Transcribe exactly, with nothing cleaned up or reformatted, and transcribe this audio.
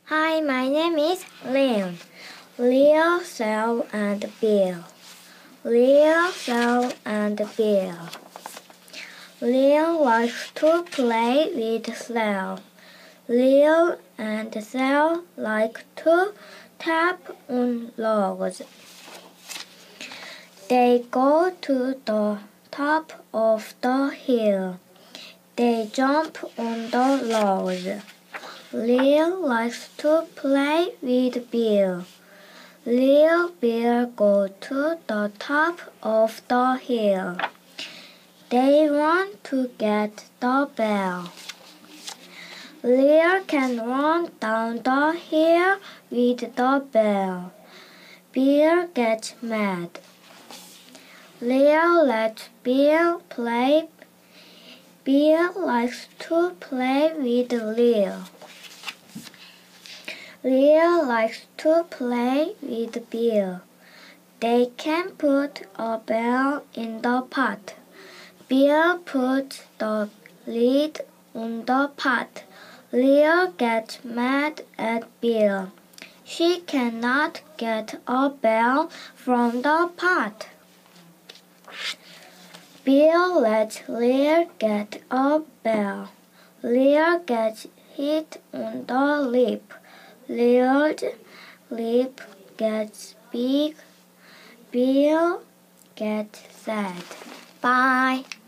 Hi, my name is Leon. Leo, Sal, and Bill. Leo, Sal, and Bill. Leo likes to play with Sal. Leo and Sal like to tap on logs. They go to the top of the hill. They jump on the logs. Leo likes to play with Bill. Leo and Bill go to the top of the hill. They want to get the bell. Leo can run down the hill with the bell. Bill gets mad. Leo lets Bill play. Bill likes to play with Leo. Leo likes to play with Bill. They can put a bell in the pot. Bill puts the lid on the pot. Leo gets mad at Bill. She cannot get a bell from the pot. Bill lets Leo get a bell. Leo gets hit on the lip. Leo's lip gets big. Bill gets sad. Bye.